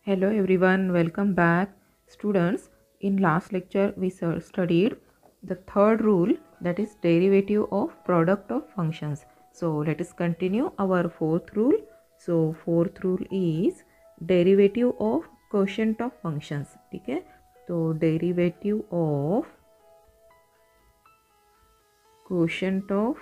Hello everyone, welcome back. Students, in last lecture we studied the third rule, that is derivative of product of functions. So let us continue our fourth rule. So fourth rule is derivative of quotient of functions. ठीक है, तो derivative of quotient of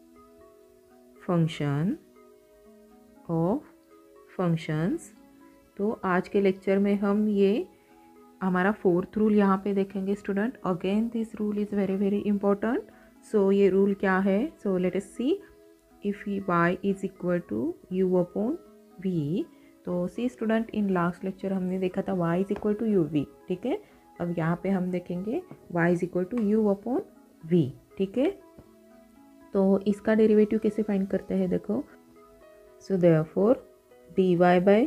functions. तो आज के lecture में हम ये हमारा फोर्थ रूल यहाँ पे देखेंगे student. Again this rule is very very important. So ये रूल क्या है? So let us see. If y is equal to u upon v. तो see student, in last lecture हमने देखा था y is equal to u v. ठीक है, अब यहाँ पे हम देखेंगे y is equal to u upon v. ठीक है, तो इसका डेरिवेटिव कैसे फाइंड करते हैं देखो. So therefore dy by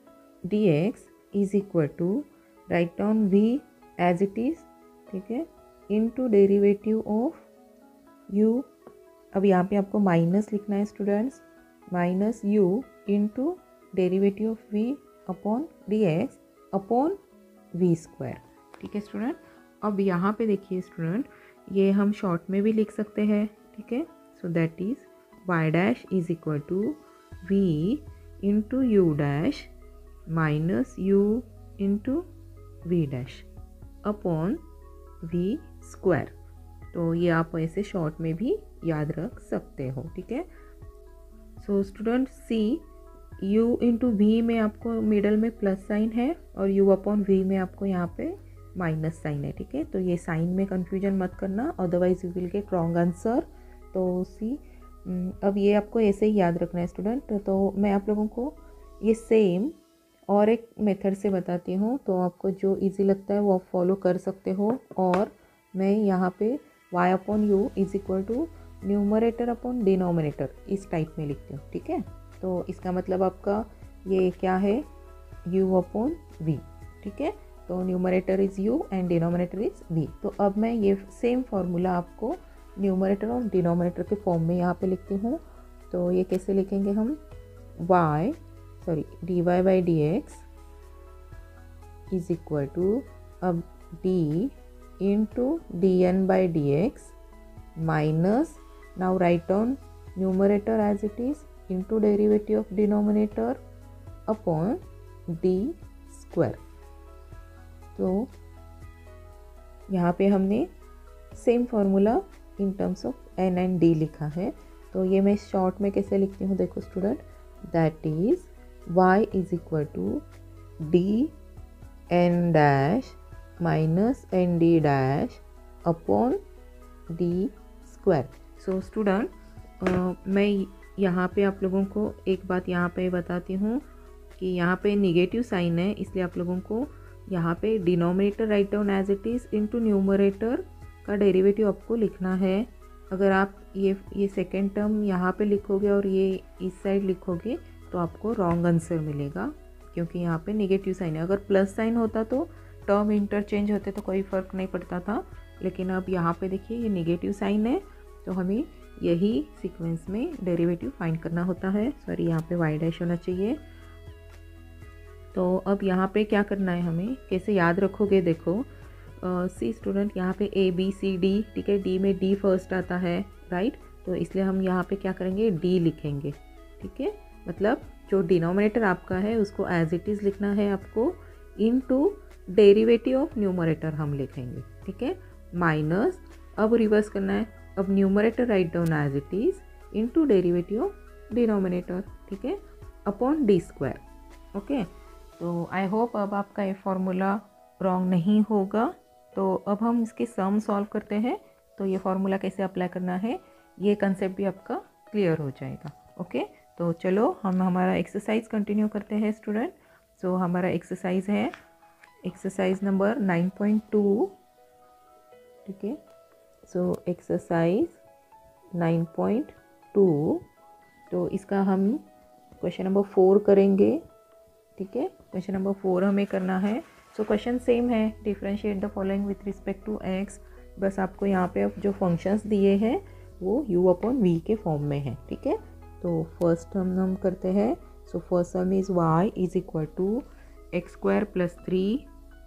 dx is equal to, write down v as it is. ठीक है, इनटू डेरिवेटिव ऑफ u. अब यहाँ पे आपको माइनस लिखना है students. Minus u into derivative of v upon dx upon v square. ठीक है स्टूडेंट, अब यहाँ पे देखिए स्टूडेंट, ये हम शॉर्ट में भी लिख सकते हैं. ठीक है, so that is y dash is equal to v into u dash minus u into v dash upon v square. तो ये आप ऐसे शॉर्ट में भी याद रख सकते हो. ठीक है, so student see, u into v में आपको मिडल में प्लस साइन है और u अपॉन वी में आपको यहाँ पे माइनस साइन है. ठीक है, तो ये साइन में कंफ्यूजन मत करना, otherwise you will get wrong answer. तो सी, अब ये आपको ऐसे ही याद रखना है स्टूडेंट. तो मैं आप लोगों को ये सेम और एक मेथड से बताती हूँ, तो आपको जो इजी लगता है वो आप फॉलो कर सकते हो. और मैं यहाँ पे y upon u is equal to numerator upon denominator इस टाइप में लिखती हूँ. ठीक है, तो इसका मतलब आपका ये क्या है, u अपॉन v. ठीक है, तो numerator is u and denominator is v. तो अब मैं ये सेम फार्मूला आपको न्यूमरेटर और डिनोमिनेटर के फॉर्म में यहाँ पे लिखती हूँ. तो ये कैसे लिखेंगे हम, dy by d x is equal to, अब d into d n by d x minus, now write down numerator as it is into derivative of denominator upon d square. तो यहाँ पे हमने same formula in terms of n and d लिखा है. तो ये मैं शॉर्ट में कैसे लिखती हूँ देखो student, that is y is equal to d n dash minus n d dash upon d square. So student, मैं यहाँ पे आप लोगों को एक बात यहाँ पे बताती हूँ कि यहाँ पे निगेटिव साइन है, इसलिए आप लोगों को यहाँ पे denominator write down as it is into numerator का डेरिवेटिव आपको लिखना है. अगर आप ये सेकेंड टर्म यहाँ पे लिखोगे और ये इस साइड लिखोगे तो आपको रॉन्ग आंसर मिलेगा, क्योंकि यहाँ पे नेगेटिव साइन है. अगर प्लस साइन होता तो टर्म इंटरचेंज होते तो कोई फ़र्क नहीं पड़ता था, लेकिन अब यहाँ पे देखिए ये नेगेटिव साइन है, तो हमें यही सीक्वेंस में डेरिवेटिव फाइंड करना होता है. सॉरी, यहाँ पे y डैश होना चाहिए. तो अब यहाँ पे क्या करना है, हमें कैसे याद रखोगे देखो. सी स्टूडेंट, यहाँ पे ए बी सी डी. ठीक है, डी में डी फर्स्ट आता है, राइट. तो इसलिए हम यहाँ पे क्या करेंगे, डी लिखेंगे. ठीक है, मतलब जो डिनोमिनेटर आपका है उसको एज इट इज़ लिखना है आपको, इनटू डेरिवेटिव ऑफ न्यूमरेटर हम लिखेंगे. ठीक है, माइनस, अब रिवर्स करना है, अब numerator write down as it is into derivative of denominator. ठीक है, अपॉन डी स्क्वायर. ओके, तो आई होप अब आपका ये फार्मूला रॉन्ग नहीं होगा. तो अब हम इसके सम सॉल्व करते हैं, तो ये फार्मूला कैसे अप्लाई करना है ये कंसेप्ट भी आपका क्लियर हो जाएगा. ओके, तो चलो हम हमारा एक्सरसाइज कंटिन्यू करते हैं स्टूडेंट. सो हमारा एक्सरसाइज है एक्सरसाइज नंबर 9.2. ठीक है, सो एक्सरसाइज 9.2. तो इसका हम क्वेश्चन नंबर 4 करेंगे. ठीक है, क्वेश्चन नंबर 4 हमें करना है. सो क्वेश्चन सेम है, differentiate the following with respect to x. बस आपको यहाँ पे जो फंक्शंस दिए हैं वो u अपॉन v के फॉर्म में है. ठीक है, तो फर्स्ट हम करते हैं. So first sum is y is equal to x square plus 3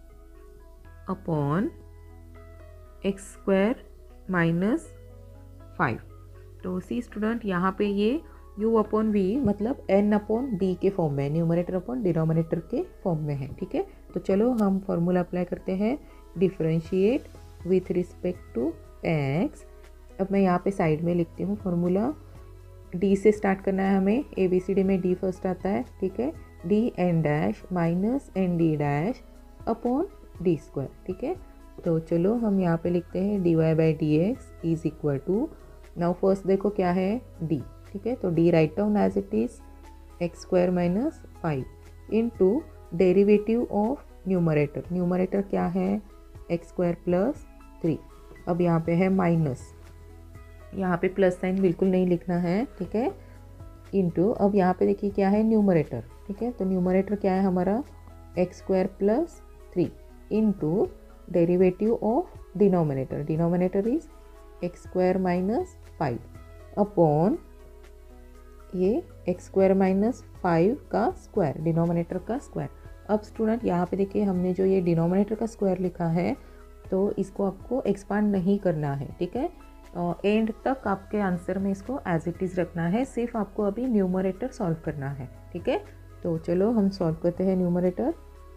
upon x square minus 5। तो सी स्टूडेंट यहाँ पे ये u अपॉन वी मतलब n अपॉन d के फॉर्म में, न्यूमरेटर अपॉन डिनोमिनेटर के फॉर्म में है। ठीक है, तो चलो हम फॉर्मूला अप्लाई करते हैं। Differentiate with respect to x। अब मैं यहाँ पे साइड में लिखती हूँ फॉर्मूला। d से स्टार्ट करना है हमें, ABCD में d फर्स्ट आता है। ठीक है, d n dash minus n d dash upon d square. ठीक है, तो चलो हम यहाँ पे लिखते हैं dy by d x is equal to, now first देखो क्या है d। ठीक है, तो d write down as it is x square minus 5 into derivative of numerator. Numerator क्या है एक्स स्क्वायर प्लस 3। अब यहाँ पे है माइनस, यहाँ पे प्लस साइन बिल्कुल नहीं लिखना है। ठीक है, इंटू अब यहाँ पे देखिए क्या है न्यूमरेटर। ठीक है, तो न्यूमरेटर क्या है हमारा x square plus 3 into derivative of denominator. Denominator is x square minus 5 upon ये एक्स स्क्वायर माइनस 5 का स्क्वायर, डिनोमिनेटर का स्क्वायर। अब स्टूडेंट यहाँ पे देखिए हमने जो ये डिनोमिनेटर का स्क्वायर लिखा है तो इसको आपको एक्सपांड नहीं करना है। ठीक है, एंड तक आपके आंसर में इसको एज इट इज़ रखना है, सिर्फ आपको अभी न्यूमरेटर सॉल्व करना है। ठीक है, तो चलो हम सॉल्व करते हैं numerator.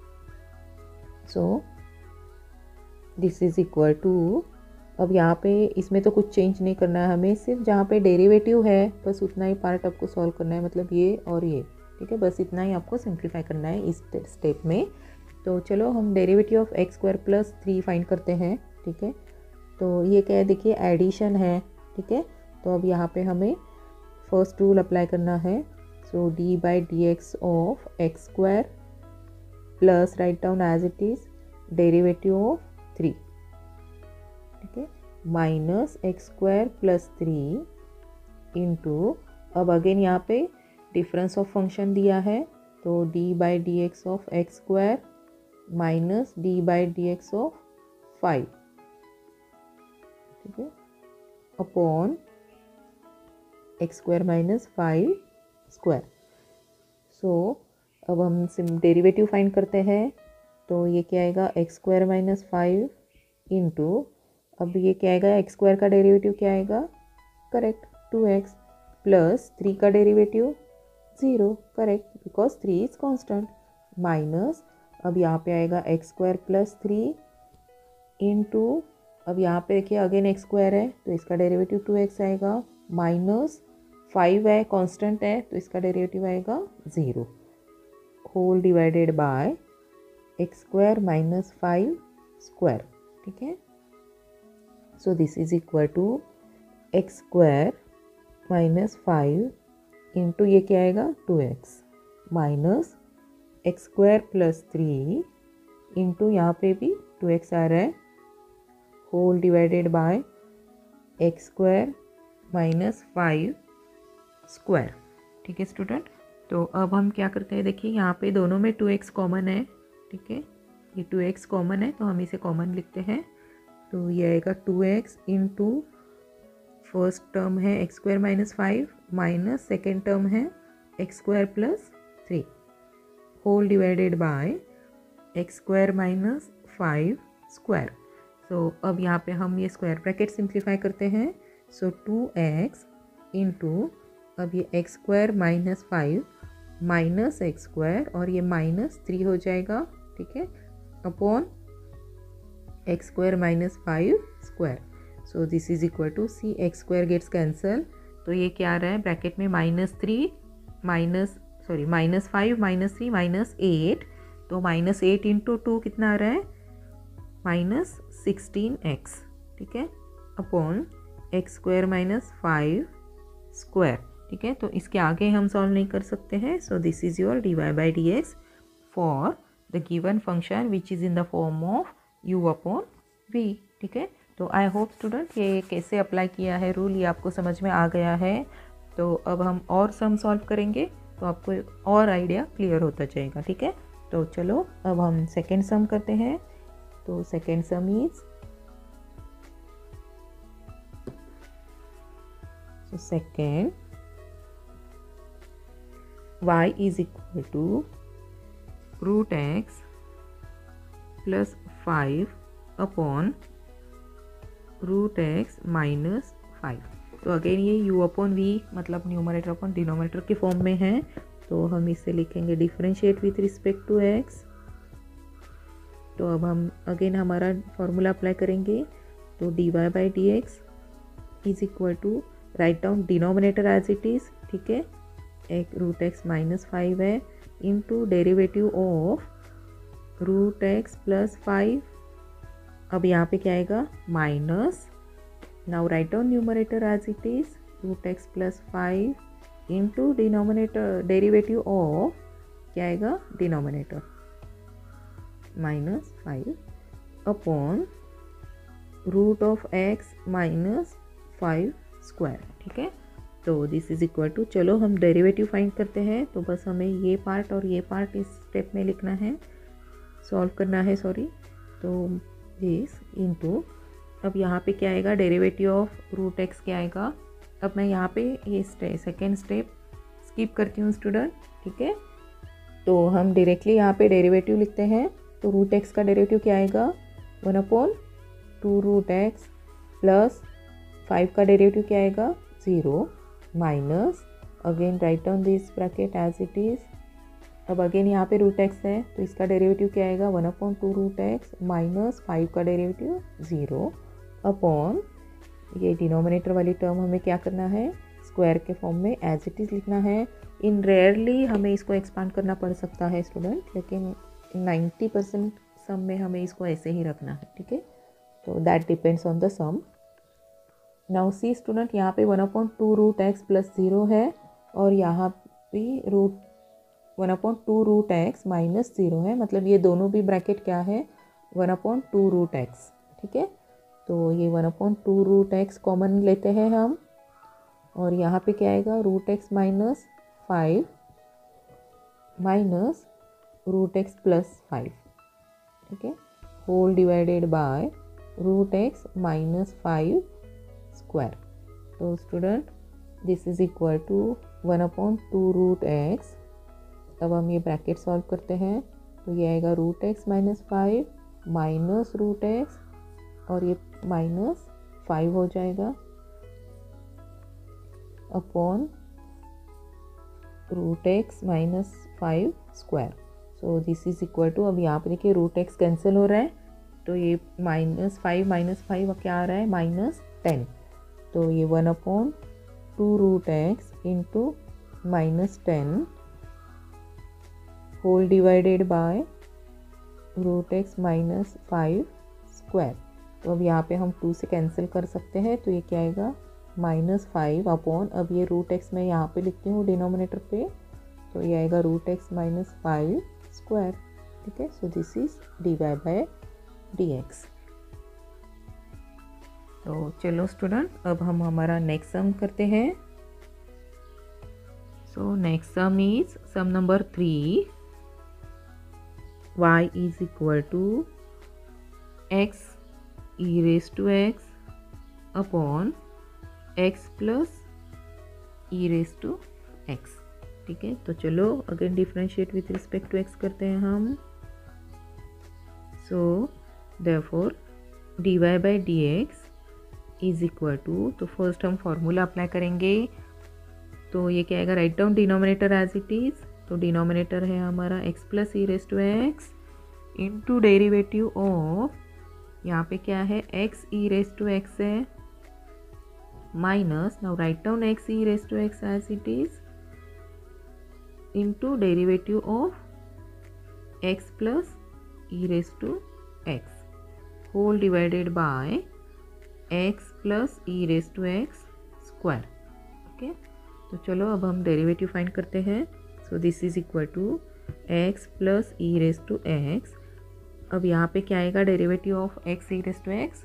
So this is equal to, अब यहाँ पे इसमें तो कुछ चेंज नहीं करना है हमें, सिर्फ जहाँ पे डेरिवेटिव है बस उतना ही पार्ट आपको सॉल्व करना है, मतलब ये और ये। ठीक है, बस इतना ही आपको सिंप्लीफाई करना है इस स्टेप में। तो चलो हम derivative of x square plus 3 find करते हैं। ठीक है, तो ये क्या है देखिए एडिशन है। ठीक है, तो अब यहाँ पे हमें फर्स्ट रूल अप्लाई करना है। So d by d x of x square plus write down as it is derivative of 3। ठीक है, minus x square plus 3 into, अब अगेन यहाँ पे डिफरेंस ऑफ फंक्शन दिया है तो d by d x of x square minus d by d x of 5। ठीक है, upon x square minus 5 square. So अब हम डेरिवेटिव फाइंड करते हैं, तो ये क्या आएगा एक्स स्क्वायर माइनस 5 इंटू, अब ये क्या आएगा एक्स स्क्वायर का डेरिवेटिव क्या आएगा करेक्ट 2x प्लस 3 का derivative 0 correct because 3 is constant, minus अब यहाँ पे आएगा एक्स स्क्वायर प्लस 3 इंटू, अब यहाँ पे देखिए अगेन एक्स स्क्वायर है तो इसका डेरिवेटिव 2x आएगा, माइनस 5 है कांस्टेंट है तो इसका डेरिवेटिव आएगा 0 whole divided by x square minus 5 square. ठीक है, so this is equal to x square minus 5 into ये क्या आएगा 2x minus x square plus 3 into यहाँ पे भी 2x आ रहा है whole divided by x square minus 5 square. ठीक है स्टूडेंट, तो अब हम क्या करते हैं देखिए यहाँ पे दोनों में 2x कॉमन है। ठीक है, ये 2x कॉमन है तो हम इसे कॉमन लिखते हैं, तो ये आएगा 2x इंटू फर्स्ट टर्म है x square minus 5 minus second term है x square plus 3 whole divided by x square minus 5 square. So अब यहाँ पे हम ये स्क्वायर ब्रैकेट सिंप्लीफाई करते हैं। सो 2x इंटू, अब ये x square minus 5 minus x square और ये माइनस 3 हो जाएगा। ठीक है, upon x square minus 5 square. So this is equal to see x square gets cancel, तो ये क्या आ रहा है ब्रैकेट में minus 3 minus minus 5 minus 3 minus 8, तो माइनस 8 इंटू 2 कितना आ रहा है माइनस 16x। ठीक है, upon x square minus 5 square. ठीक है, तो इसके आगे हम सॉल्व नहीं कर सकते हैं। So this is your d y by d x for the given function which is in the form of u upon v। ठीक है, तो आई होप स्टूडेंट ये कैसे अप्लाई किया है रूल ये आपको समझ में आ गया है। तो अब हम और सम सॉल्व करेंगे तो आपको और आइडिया क्लियर होता जाएगा। ठीक है, तो चलो अब हम सेकेंड सम करते हैं। तो second sum is, so second y is equal to root x plus 5 upon root x minus 5। तो अगेन ये u अपॉन वी मतलब न्यूमरेटर अपॉन डिनोमिनेटर के फॉर्म में है, तो हम इसे लिखेंगे differentiate with respect to x। तो अब हम अगेन हमारा फॉर्मूला अप्लाई करेंगे, तो dy by d x is equal to, write down denominator as it is, ठीक है, एक रूट एक्स माइनस 5 है, into derivative of root x plus 5। अब यहाँ पे क्या आएगा minus, now write down numerator as it is root x plus 5 into denominator derivative of क्या आएगा denominator minus 5 upon root of x minus 5 square, ठीक है। तो दिस इज इक्वल टू, चलो हम डेरिवेटिव फाइंड करते हैं, तो बस हमें ये पार्ट और ये पार्ट इस स्टेप में लिखना है, सॉल्व करना है, सॉरी। तो दिस इनटू, अब यहाँ पे क्या आएगा डेरिवेटिव ऑफ रूट एक्स क्या आएगा। अब मैं यहाँ पे ये सेकेंड स्टेप स्किप करती हूँ स्टूडेंट, ठीक है। तो हम डायरेक्टली यहाँ पे डेरिवेटिव लिखते हैं, तो रूट एक्स का डेरिवेटिव क्या आएगा 1 अपॉन 2 रूट एक्स प्लस 5 का डेरिवेटिव क्या आएगा 0 minus, again write down this bracket as it is. अब अगेन यहाँ पे रूट एक्स है, तो इसका डेरिवेटिव क्या आएगा 1 अपॉन 2 रूट एक्स माइनस 5 का डेरिवेटिव 0 अपॉन, ये डिनोमिनेटर वाली टर्म हमें क्या करना है स्क्वायर के फॉर्म में एज इट इज़ लिखना है। इन रेयरली हमें इसको एक्सपांड करना पड़ सकता है स्टूडेंट, लेकिन 90% सम में हमें इसको ऐसे ही रखना है, ठीक है। तो that depends on the sum. Now see student, यहाँ पे 1 अपॉन 2 रूट एक्स प्लस 0 है, और यहाँ पे 1 अपॉन 2 रूट एक्स माइनस 0 है, मतलब ये दोनों भी ब्रैकेट क्या है 1 अपॉन 2 रूट एक्स, ठीक है। तो ये 1 अपॉन 2 रूट एक्स कॉमन लेते हैं हम, और यहाँ पे क्या आएगा root x minus 5 minus root x plus 5, ठीक है, whole divided by root x minus 5 square. तो student this is equal to 1 upon 2 root x. अब हम ये ब्रैकेट सॉल्व करते हैं, तो ये आएगा root x minus 5 minus root x, और ये माइनस 5 हो जाएगा upon root x minus 5 square. So this is equal to, अब यहाँ पे देखिए रूट एक्स कैंसिल हो रहा है, तो ये -5 -5 क्या आ रहा है -10। तो ये 1 upon 2 root x into -10 whole divided by root x minus 5 square. तो अब यहाँ पे हम 2 से कैंसिल कर सकते हैं, तो ये क्या आएगा -5 अपॉन, अब ये रूट एक्स मैं यहाँ पे लिखती हूँ डिनोमिनेटर पे, तो ये आएगा रूट एक्स माइनस 5 स्क्वायर, ठीक है। So this is dy by d x. तो चलो स्टूडेंट, अब हम हमारा नेक्स्ट सम करते हैं। So next sum is sum number 3, y is equal to x e raised to x upon x plus e raised to x, ठीक है। तो चलो again differentiate with respect to x करते हैं हम। So therefore dy by d x is equal to, तो first हम formula apply करेंगे, तो ये क्या आएगा write down denominator as it is. तो डिनोमिनेटर है हमारा x plus e raise to x into derivative of, यहाँ पे क्या है x e raise to x है minus, now write down x e raise to x as it is into derivative of x plus e raise to x whole divided by x plus e raise to x square, okay. तो चलो अब हम derivative find करते हैं। So this is equal to x plus e raise to x. अब यहाँ पे क्या आएगा derivative of x e raise to x.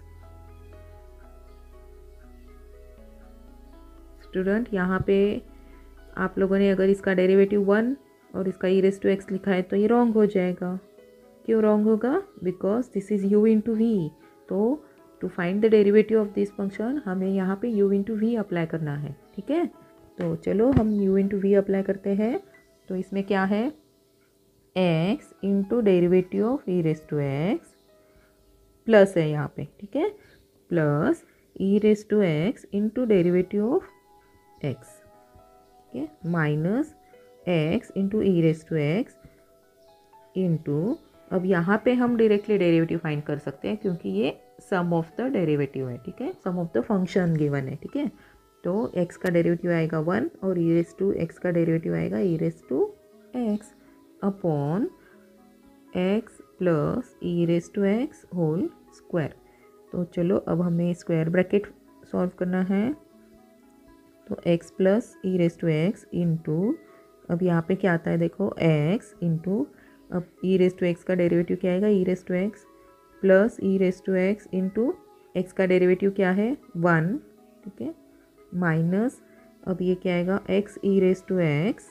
Student यहाँ पे आप लोगों ने अगर इसका डेरिवेटिव 1 और इसका ई रेस टू एक्स लिखा है तो ये रॉन्ग हो जाएगा। क्यों रॉन्ग होगा? Because this is u into v. तो to find the derivative of this function हमें यहाँ पे u इंटू वी अप्लाई करना है, ठीक है। तो चलो हम u इंटू वी अप्लाई करते हैं। तो इसमें क्या है x into derivative of e raise to x plus है यहाँ पे, ठीक है, plus e raise to x into derivative of x, ठीक है, minus x into e raise to x into, अब यहाँ पे हम डायरेक्टली डेरिवेटिव फाइंड कर सकते हैं क्योंकि ये सम ऑफ द डेरिवेटिव है, ठीक है, sum of the function given है, ठीक है। तो x का डेरिवेटिव आएगा 1 और ई रेस टू एक्स का डेरिवेटिव आएगा e raise to x upon x plus e raise to x whole square. तो चलो अब हमें स्क्वायर ब्रैकेट सॉल्व करना है। तो x plus e raise to x into, अब यहाँ पे क्या आता है देखो, x इंटू, अब ई रेस टू एक्स का डेरिवेटिव क्या आएगा, e raise to x plus e raise to x into x का डेरिवेटिव क्या है 1, ठीक है, माइनस, अब ये क्या आएगा x e raise to x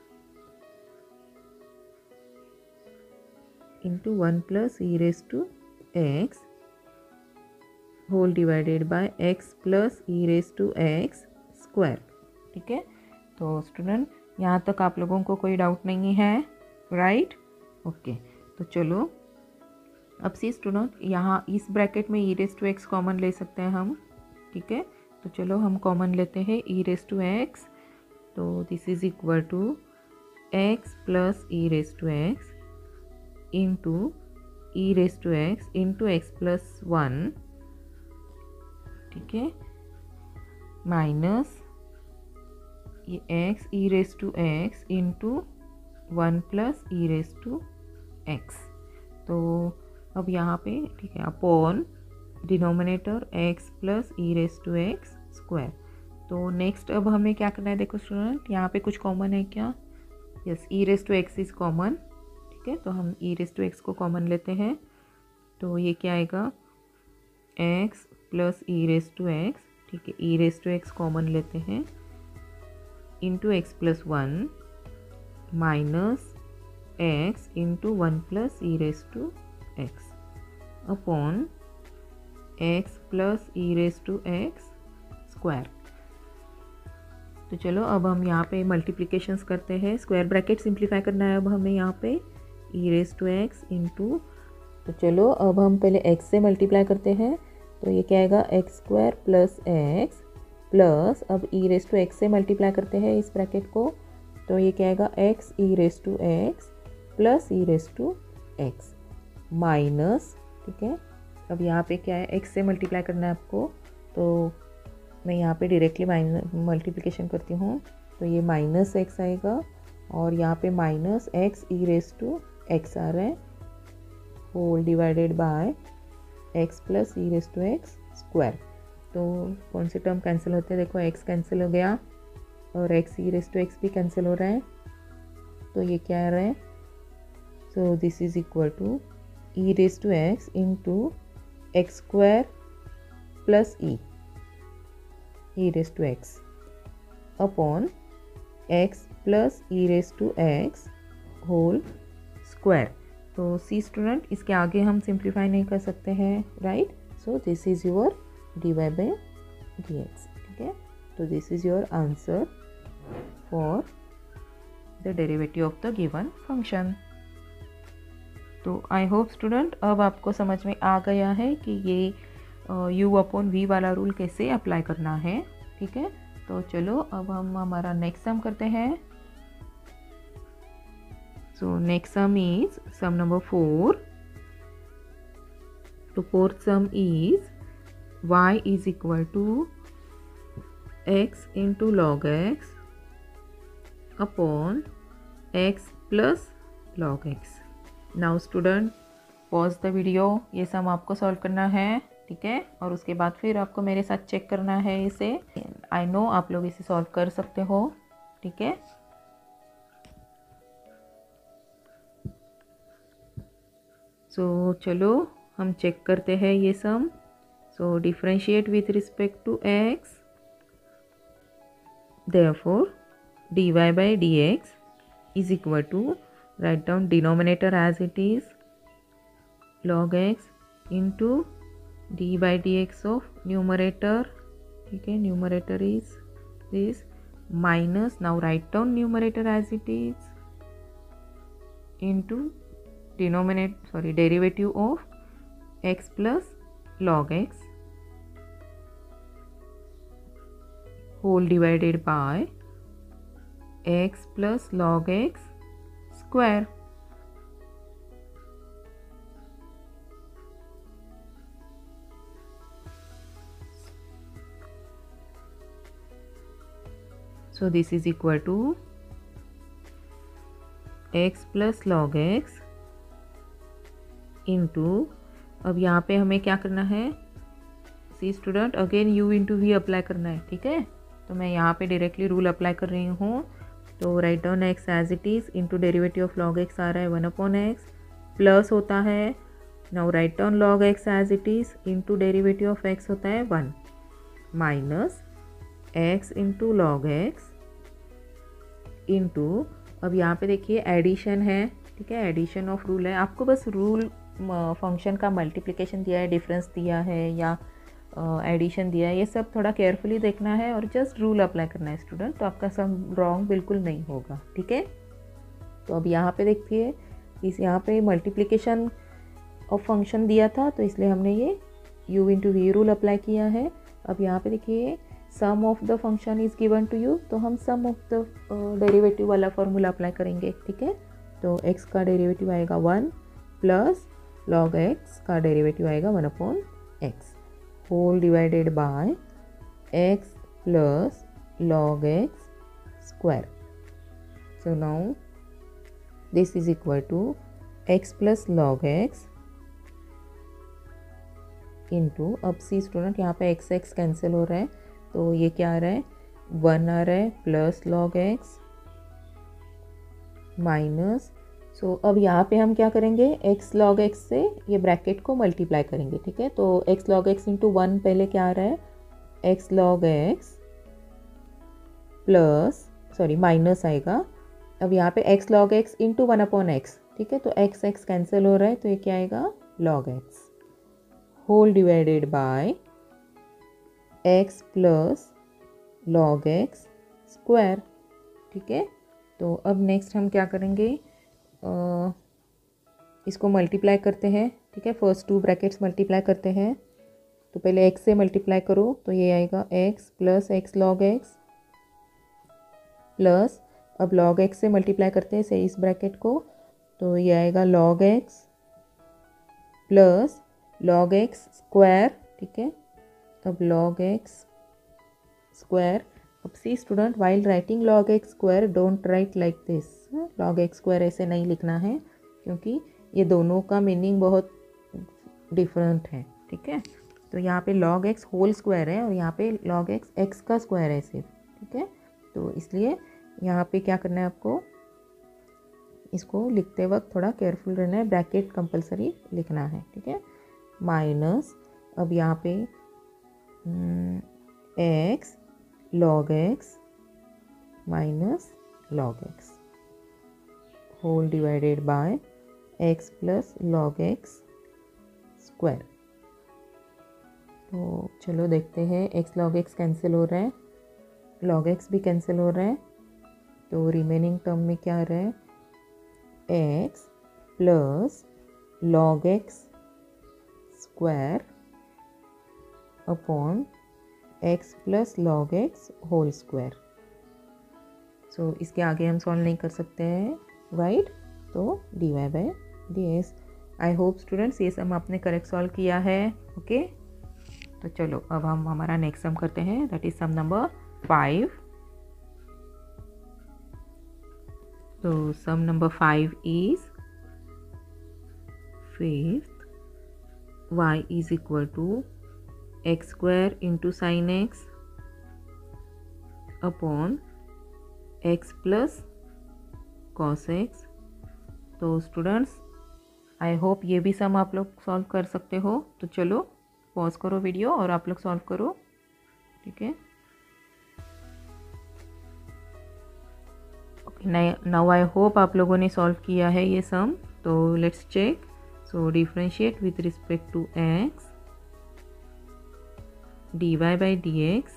into 1 plus e raise to x whole divided by x plus e raise to x square, ठीक है। तो स्टूडेंट यहाँ तक आप लोगों को कोई डाउट नहीं है, राइट? ओके, तो चलो अब सी स्टूडेंट यहाँ इस ब्रैकेट में e raise to x common ले सकते हैं हम, ठीक है। तो चलो हम कॉमन लेते हैं ई रेस टू एक्स, तो this is equal to x plus e raise to x into e raise to x into x plus 1, ठीक है, माइनस ये x e raise to x into 1 plus e raise to x. तो अब यहाँ पे ठीक है upon denominator x plus e raise to x square. तो नेक्स्ट अब हमें क्या करना है, देखो स्टूडेंट यहाँ पे कुछ कॉमन है क्या, yes, e raise to x is common, ठीक है। तो हम ई रेस टू एक्स को कॉमन लेते हैं, तो ये क्या आएगा x plus e raise to x, ठीक है, e raise to x common लेते हैं into x plus 1 minus x into 1 plus e raise to x upon x plus e raise to x square. तो चलो अब हम यहाँ पे मल्टीप्लिकेशंस करते हैं, स्क्वायर ब्रैकेट सिंप्लीफाई करना है अब हमें यहाँ पे e raise to x into, तो चलो अब हम पहले एक्स से मल्टीप्लाई करते हैं, तो ये क्या आएगा x square plus x plus, अब ई रेस टू एक्स से मल्टीप्लाई करते हैं इस ब्रैकेट को, तो ये क्या आएगा x e raise to x plus e raise to x minus, ठीक है। अब यहाँ पे क्या है एक्स से मल्टीप्लाई करना है आपको, तो मैं यहाँ पे डायरेक्टली मल्टीप्लिकेशन करती हूँ, तो ये माइनस एक्स आएगा और यहाँ पे minus x e raise to x आ रहा है whole divided by x plus e raise to x square. तो कौन से टर्म कैंसिल होते हैं, देखो एक्स कैंसिल हो गया और x e raise to x भी कैंसिल हो रहा है, तो ये क्या आ रहा है, so this is equal to e raise to x into x square plus e raise to x upon x plus e raise to x whole square. तो सी स्टूडेंट इसके आगे हम सिंप्लीफाई नहीं कर सकते हैं, right? So this is your dy by d x, ठीक है। तो this is your answer for the derivative of the given function. तो आई होप स्टूडेंट अब आपको समझ में आ गया है कि ये u अपॉन v वाला रूल कैसे अप्लाई करना है, ठीक है। तो चलो अब हम हमारा नेक्स्ट सम करते हैं। So next sum is sum number 4। तो fourth sum is y is equal to x into log x upon x plus log x। Now student pause the video, ये सम आपको सॉल्व करना है, ठीक है, और उसके बाद फिर आपको मेरे साथ चेक करना है इसे। आई नो आप लोग इसे सॉल्व कर सकते हो, ठीक है। सो चलो हम चेक करते हैं ये sum. So differentiate with respect to x, therefore dy by d x is equal to, write down denominator as it is log x into d by dx of numerator, ठीक है, numerator is this minus, now write down numerator as it is into derivative of x plus log x whole divided by x plus log x square. So this is equal to x plus log x into, अब यहाँ पे हमें क्या करना है, see student, again u into v apply करना है, ठीक है। तो मैं यहाँ पे डायरेक्टली रूल अप्लाई कर रही हूँ। तो write down x as it is into derivative of log x आ रहा है 1/x प्लस होता है, now write down log x as it is into derivative of x होता है 1 minus x into log x into, अब यहाँ पे देखिए एडिशन है, ठीक है, एडिशन ऑफ रूल है। आपको बस रूल फंक्शन का मल्टीप्लिकेशन दिया है, डिफरेंस दिया है या एडिशन दिया है, ये सब थोड़ा केयरफुली देखना है और जस्ट रूल अप्लाई करना है स्टूडेंट, तो आपका सब रॉन्ग बिल्कुल नहीं होगा, ठीक है। तो अब यहाँ पे देखिए, इस यहाँ पे मल्टीप्लिकेशन ऑफ फंक्शन दिया था, तो इसलिए हमने ये u into v rule apply किया है। अब यहाँ पे देखिए sum of the function is given to you, तो हम सम ऑफ द डेरिवेटिव वाला फॉर्मूला अप्लाई करेंगे, ठीक है। तो x का डेरिवेटिव आएगा 1 प्लस log x का डेरिवेटिव आएगा 1/x whole divided by x plus log x square. So now this is equal to x plus log x into, अब सी स्टूडेंट यहाँ पे x कैंसिल हो रहा है, तो ये क्या आ रहा है 1 आ रहा है plus log x minus, so अब यहाँ पे हम क्या करेंगे, x log x से ये ब्रैकेट को मल्टीप्लाई करेंगे, ठीक है। तो x log x इंटू 1 पहले क्या आ रहा है, x log x plus minus आएगा, अब यहाँ पे x log x into 1/x, ठीक है। तो x कैंसिल हो रहा है, तो ये क्या आएगा log x whole divided by x plus log x square, ठीक है। तो अब नेक्स्ट हम क्या करेंगे, इसको मल्टीप्लाई करते हैं, ठीक है। फर्स्ट 2 ब्रैकेट्स मल्टीप्लाई करते हैं, तो पहले x से मल्टीप्लाई करो, तो ये आएगा x plus x log x plus, अब log x से मल्टीप्लाई करते हैं से इस ब्रैकेट को, तो ये आएगा log x plus log x square, ठीक है। अब log x स्क्वायर, अब see student while writing log x square don't write like this, log x square ऐसे नहीं लिखना है क्योंकि ये दोनों का मीनिंग बहुत डिफरेंट है, ठीक है। तो यहाँ पे log x होल स्क्वायर है और यहाँ पे log x x का स्क्वायर है सिर्फ, ठीक है। तो इसलिए यहाँ पे क्या करना है आपको, इसको लिखते वक्त थोड़ा केयरफुल रहना है, ब्रैकेट कंपलसरी लिखना है, ठीक है। माइनस, अब यहाँ पे x log x minus log x whole divided by x plus log x square. तो चलो देखते हैं, x log x कैंसिल हो रहा है, log x भी कैंसिल हो रहा है, तो रिमेनिंग टर्म में क्या आ रहा है, x plus log x square upon x plus log x whole square. So इसके आगे हम सॉल्व नहीं कर सकते हैं, राइट। तो dy by dx। I hope students ये सम आपने करेक्ट सॉल्व किया है, ओके। तो चलो अब हम हमारा नेक्स्ट सम करते हैं, दैट इज सम नंबर 5। तो sum number 5 is 5th y is equal to x square into sin x upon x plus cos x। तो स्टूडेंट्स आई होप ये भी सम आप लोग सॉल्व कर सकते हो, तो चलो पॉज करो वीडियो और आप लोग सॉल्व करो, ठीक है। नाउ आई होप आप लोगों ने सॉल्व किया है ये सम, तो let's check. So differentiate with respect to x, dy by dx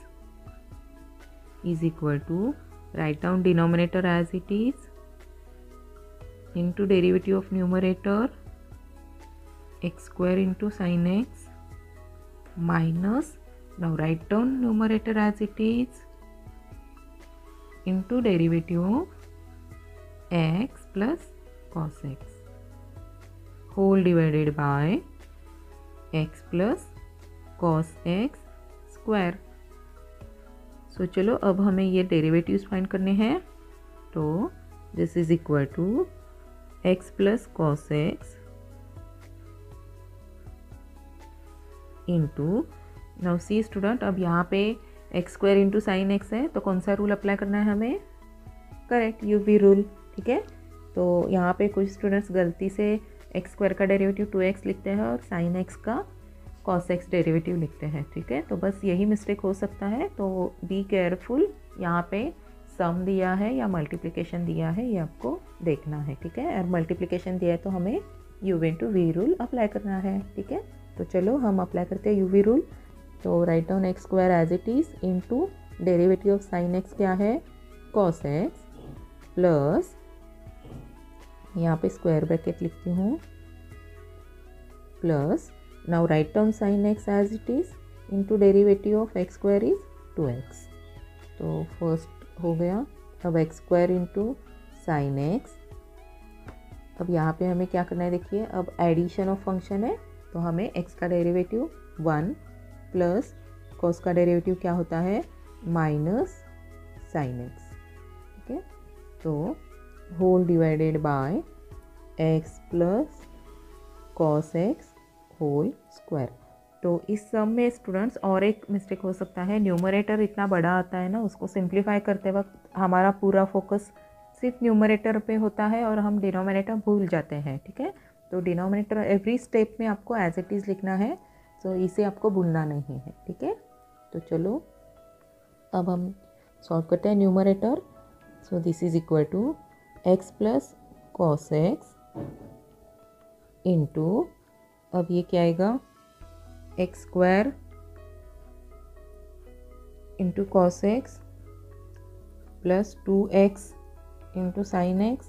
is equal to, write down denominator as it is, into derivative of numerator x square into sin x minus, now write down numerator as it is, into derivative of x plus cos x whole divided by x plus cos x square. So चलो अब हमें ये derivatives find करने हैं. तो this is equal to x plus cos x into, now see student, अब यहाँ पे x square into sine x है तो कौन सा रूल अप्लाई करना है हमें? Correct, u v rule. ठीक है, तो यहाँ पे कुछ स्टूडेंट्स गलती से एक्स स्क्वायर का डेरिवेटिव 2x लिखते हैं और साइन एक्स का कॉस एक्स डेरिवेटिव लिखते हैं. ठीक है, तो बस यही मिस्टेक हो सकता है, तो बी केयरफुल. यहाँ पे सम दिया है या मल्टीप्लिकेशन दिया है ये आपको देखना है. ठीक है, और मल्टीप्लिकेशन दिया है तो हमें u into v rule apply करना है. ठीक है, तो चलो हम अप्लाई करते हैं यूवी रूल. तो write down x square as it is into derivative of sine x क्या है? कॉस एक्स प्लस, यहाँ पे स्क्वायर ब्रैकेट लिखती हूँ, plus, now write down sine x as it is into derivative of x square is 2x. तो first हो गया. अब x square into sine x. अब यहाँ पे हमें क्या करना है? देखिए, अब एडिशन ऑफ फंक्शन है तो हमें x का डेरिवेटिव 1 प्लस कॉस का डेरिवेटिव क्या होता है? Minus sine x. ठीक है, तो whole divided by x plus cos x whole square. तो इस सम में स्टूडेंट्स और एक मिस्टेक हो सकता है, न्यूमरेटर इतना बड़ा आता है ना, उसको सिंप्लीफाई करते वक्त हमारा पूरा फोकस सिर्फ न्यूमरेटर पे होता है और हम डिनोमिनेटर भूल जाते हैं. ठीक है, तो डिनोमिनेटर एवरी स्टेप में आपको एज इट इज़ लिखना है, तो इसे आपको भूलना नहीं है. ठीक है, तो चलो अब हम सॉल्व करते हैं numerator. So this is equal to x plus cos x into, अब ये क्या आएगा? X square into cos x plus 2x into sine x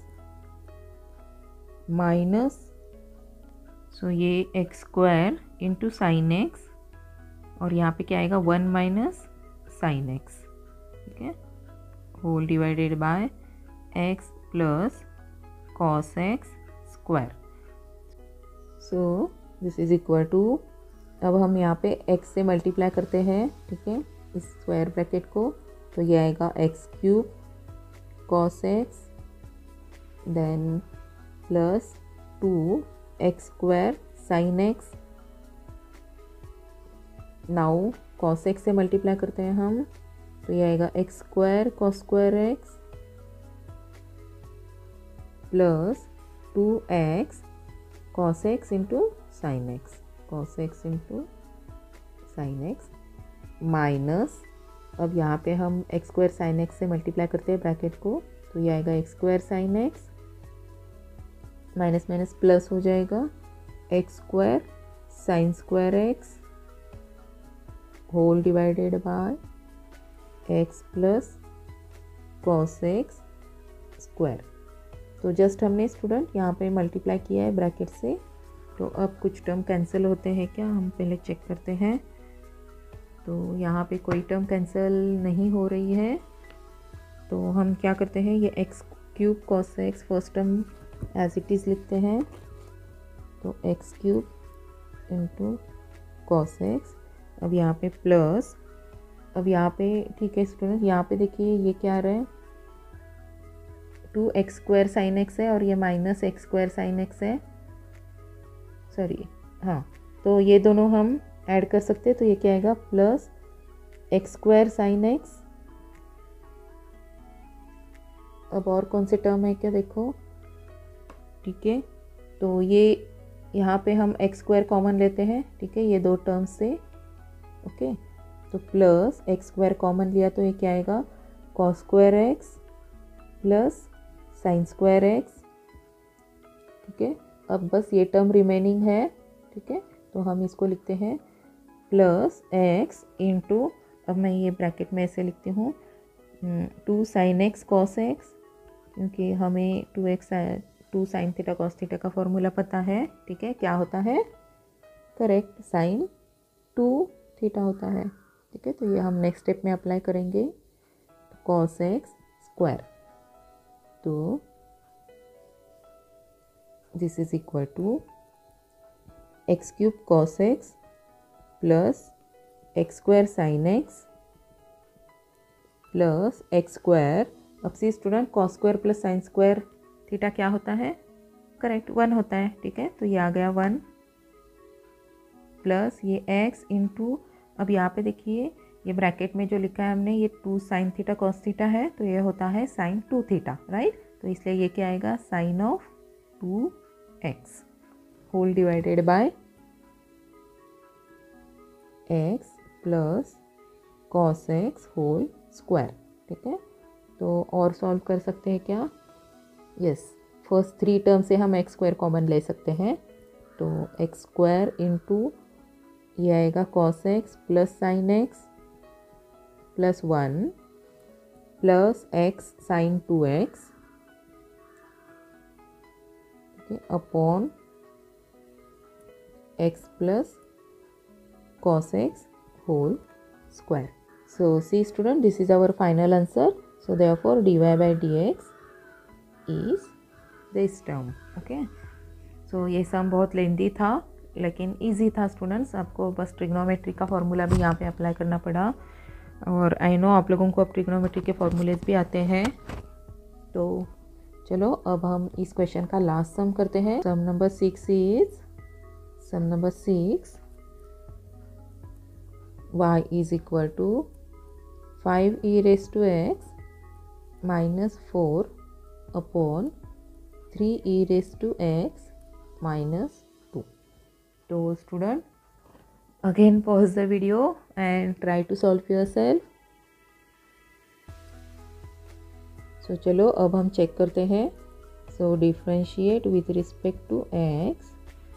minus, so ये x square into sine x और यहाँ पे क्या आएगा? 1 माइनस साइन एक्स. ठीक है, whole divided by x plus cos x square. So this is equal to, अब हम यहाँ पे x से मल्टीप्लाई करते हैं. ठीक है, इस स्क्वायर ब्रैकेट को, तो ये आएगा x cube cos x then plus 2x square sine x. Now cos x से मल्टीप्लाई करते हैं हम, तो ये आएगा x square cos square x plus 2x cos x into sine x, cos x into sine x minus, अब यहाँ पे हम एक्स स्क्वायर साइन एक्स से मल्टीप्लाई करते हैं ब्रैकेट को, तो ये आएगा x square sine x minus minus plus हो जाएगा x square sine square x whole divided by x plus cos x square. तो जस्ट हमने स्टूडेंट यहाँ पे मल्टीप्लाई किया है ब्रैकेट से. तो अब कुछ टर्म कैंसिल होते हैं क्या, हम पहले चेक करते हैं. तो यहाँ पे कोई टर्म कैंसिल नहीं हो रही है, तो हम क्या करते हैं, ये x cube cos x first term as it is लिखते हैं. तो x cube into cos x, अब यहाँ पे प्लस, अब यहाँ पे ठीक है स्टूडेंट, यहाँ पे देखिए ये क्या आ रहा है? 2x स्क्वायर साइन एक्स है और ये minus x square sine x है. सॉरी, हाँ, तो ये दोनों हम ऐड कर सकते हैं, तो ये क्या आएगा? Plus x square sine x. अब और कौन से टर्म है क्या, देखो. ठीक है, तो ये यहाँ पे हम एक्स स्क्वायर कॉमन लेते हैं. ठीक है, ये दो टर्म्स से. ओके, तो प्लस एक्स स्क्वायर कॉमन लिया तो ये क्या आएगा? Cos square x plus sine square x. ठीक है, अब बस ये टर्म रिमेनिंग है. ठीक है, तो हम इसको लिखते हैं प्लस एक्स इंटू, अब मैं ये ब्रैकेट में ऐसे लिखती हूँ 2 साइन एक्स कॉस एक्स, क्योंकि हमें 2x 2 sin theta cos theta का फॉर्मूला पता है, ठीक है, क्या होता है, करेक्ट, sin 2 थीटा होता है, ठीक है। तो ये हम नेक्स्ट स्टेप में अप्लाई करेंगे, cos x स्क्वायर, तो this is equal to x cube cos x plus x square sin x plus x square. अब see student, cos square plus sine square theta क्या होता है, करेक्ट 1 होता है, ठीक है। तो ये आ गया 1 प्लस ये x इंटू, अब यहाँ पे देखिए ये ब्रैकेट में जो लिखा है हमने ये 2 साइन थीटा कॉस थीटा है, तो ये होता है साइन 2 थीटा, राइट। तो इसलिए ये क्या आएगा, sine of 2x whole divided by x plus cos x whole square, ठीक है। तो और सॉल्व कर सकते हैं क्या, यस, फर्स्ट 3 टर्म से हम एक्स स्क्वायर कॉमन ले सकते हैं, तो एक्स स्क्वायर इंटू ये आएगा cos x plus sine x plus 1 plus x sine 2x, okay, upon x plus cos x whole square. So see student, this is our final answer. So therefore dy by dx is this term. Okay. So ये सम बहुत लेंदी था लेकिन easy था students, आपको बस trigonometry का formula भी यहाँ पे अप्लाई करना पड़ा, और आई नो आप लोगों को अब ट्रिग्नोमेट्री के फॉर्मूलेज भी आते हैं। तो चलो अब हम इस क्वेश्चन का लास्ट सम करते हैं। Sum number 6 is, sum number 6, y is equal to 5 e raised to x minus 4 upon 3 e raised to x minus 2. So student, again pause the video and try to solve yourself. So चलो अब हम check करते हैं। So differentiate with respect to x,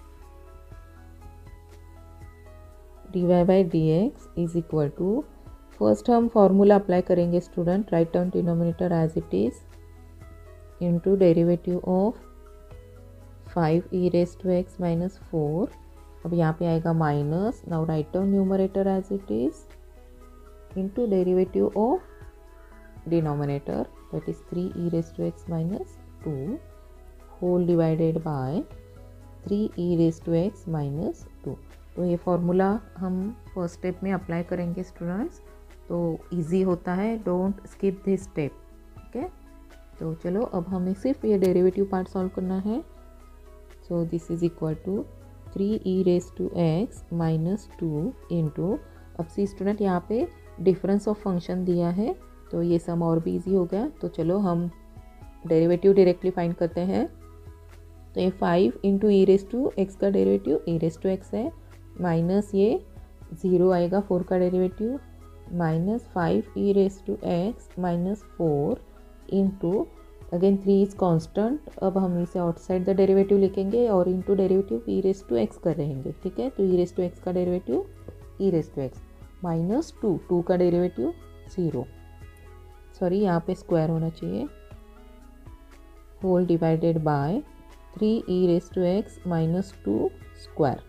dy by dx is equal to, first हम formula apply करेंगे student, write down denominator as it is into derivative of 5 e raise to x minus 4, अब यहाँ पे आएगा minus, now write down numerator as it is into derivative of denominator that is 3 e raise to x minus 2 whole divided by 3 e raise to x minus 2। तो ये formula हम first step में apply करेंगे students, तो easy होता है, don't skip this step, ठीक है। तो चलो अब हमें सिर्फ ये डेरिवेटिव पार्ट सॉल्व करना है। So this is equal to 3 e raise to x minus 2 into, अब सी स्टूडेंट यहाँ पे डिफरेंस ऑफ फंक्शन दिया है, तो ये सम और भी इजी हो गया। तो चलो हम डेरिवेटिव डायरेक्टली फाइंड करते हैं। तो ये 5 into e raise to x का derivative e raise to x है, माइनस ये 0 आएगा 4 का derivative, minus 5 e raise to x minus 4 into, again 3 is constant, अब हम इसे आउटसाइड द डेरिवेटिव लिखेंगे और into derivative e raise to x कर रहेंगे, ठीक है। तो ई रेज टू एक्स का derivative e raise to x minus 2 का डेरिवेटिव 0, सॉरी यहाँ पे स्क्वायर होना चाहिए, whole divided by 3 e raise to x minus 2 square.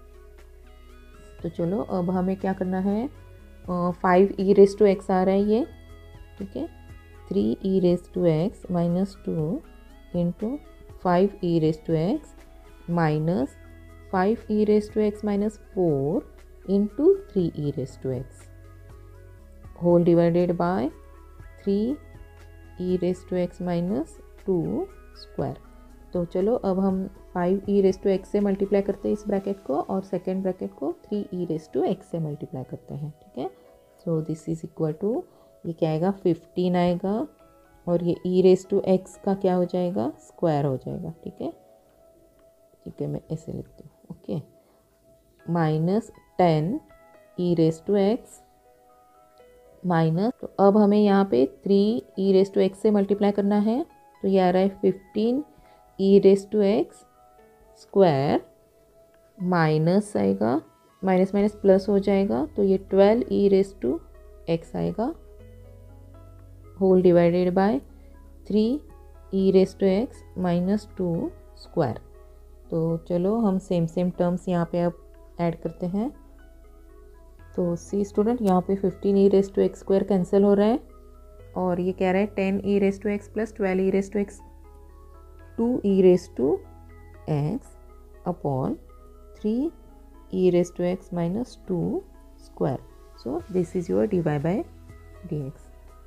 तो चलो अब हमें क्या करना है, 5 ई रेज टू एक्स आ रहा है ये, ठीक है, 3 e raise to x minus 2 into 5 e raise to x minus 5 e raise to x minus 4 into 3 e raise to x whole divided by 3 e raise to x minus 2 square. तो चलो अब हम 5 ई रेज टू एक्स से multiply करते हैं इस bracket को, और सेकेंड ब्रैकेट को 3 ई रेज टू एक्स से मल्टीप्लाई करते हैं, ठीक है। So this is equal to, ये क्या आएगा 15 आएगा, और ये ई रेज टू एक्स का क्या हो जाएगा, स्क्वायर हो जाएगा, ठीक है, ठीक है, मैं ऐसे लिखती हूँ, okay, minus 10 e raise to x minus, तो अब हमें यहाँ पे 3 ई रेज टू एक्स से मल्टीप्लाई करना है, तो ये आ रहा है 15 e raise to x square, minus आएगा, माइनस माइनस प्लस हो जाएगा, तो ये 12 ई रेज टू एक्स आएगा, whole divided by 3 e raise to x minus 2 square. तो चलो हम सेम टर्म्स यहाँ पे अब ऐड करते हैं। तो सी स्टूडेंट, यहाँ पे 15 e raise to x square cancel हो रहा है और ये कह रहा है 10 e raise to x plus 12 e raise to x 2 e raise to x upon 3 e raised to x minus 2 square. So this is your dy by dx.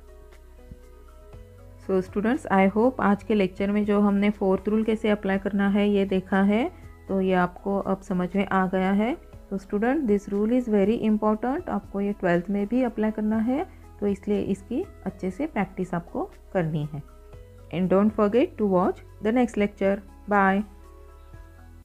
So students, I hope आज के lecture में जो हमने fourth rule कैसे apply करना है ये देखा है, तो ये आपको अब समझ में आ गया है। तो student, this rule is very important, आपको ये 12th में भी अप्लाई करना है, तो इसलिए इसकी अच्छे से प्रैक्टिस आपको करनी है। And don't forget to watch the next lecture. Bye.